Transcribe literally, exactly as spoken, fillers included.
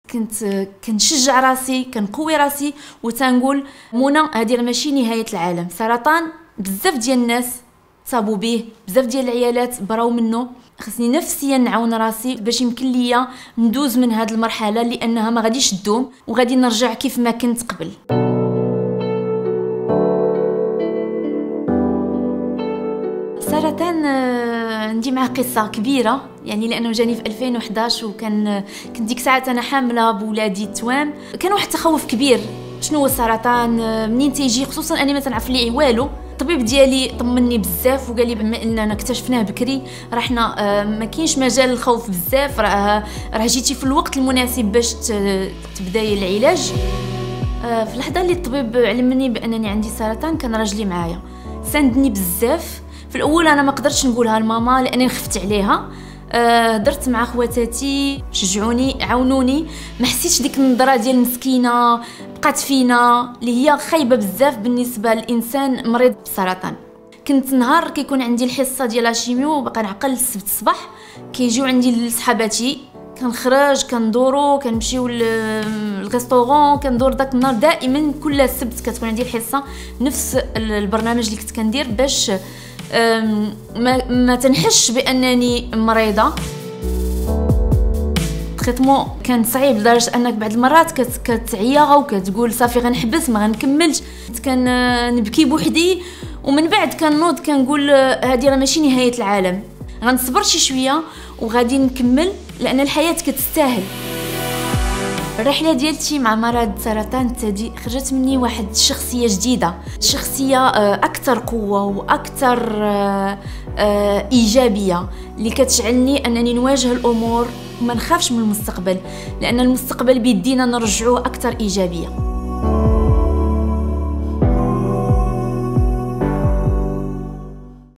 كنت كنشجع راسي، كنقوي راسي وتنقول منى هذه راه ماشي نهايه العالم. سرطان بزاف ديال الناس تصابوا به، بزاف ديال العيالات براو منه. خصني نفسيا نعاون راسي باش يمكن ليا ندوز من هذه المرحله، لانها ما غاديش تدوم وغادي نرجع كيف ما كنت قبل. سرطان عندي معاه قصه كبيره، يعني لانه جاني في ألفين وحداش وكان كنت ديك ساعه انا حامله بولادي التوام. كان واحد التخوف كبير، شنو هو السرطان، منين تيجي، خصوصا اني ما تنعرف ليه والو. الطبيب ديالي طمني بزاف وقال لي بما اننا اكتشفناه بكري راه حنا ما كاينش مجال للخوف بزاف، راه راه جيتي في الوقت المناسب باش تبداي العلاج. في اللحظه اللي الطبيب علمني بانني عندي سرطان كان راجلي معايا، ساندني بزاف. في الاول انا ما قدرتش نقولها لماما لاني خفت عليها. أه درت مع خواتاتي، شجعوني، عاونوني. ما حسيتش ديك النظره ديال مسكينه بقات فينا اللي هي خايبه بزاف بالنسبه للانسان مريض بالسرطان. كنت نهار كيكون عندي الحصه ديال الشيميو وبقى نعقل السبت الصباح كيجيو عندي لصحاباتي، كنخرج كندورو كنمشيو للريستورون، كندور داك النهار دائما كل السبت كتكون عندي الحصه، نفس البرنامج اللي كنت كندير باش ما, ما تنحش بانني مريضه. التريتمون كان صعيب لدرجه انك بعض المرات كتعيا وكتقول صافي غنحبس ما غنكملش. كان نبكي بوحدي ومن بعد كنوض كنقول هذه راه ماشي نهايه العالم، غنصبر شي شويه وغادي نكمل لان الحياه كتستاهل. الرحله ديالتي مع مرض السرطان تادي خرجت مني واحد الشخصيه جديده، شخصيه اكثر قوه واكثر ايجابيه اللي كتشعلني انني نواجه الامور وما نخافش من المستقبل، لان المستقبل بيدينا نرجعوه اكثر ايجابيه.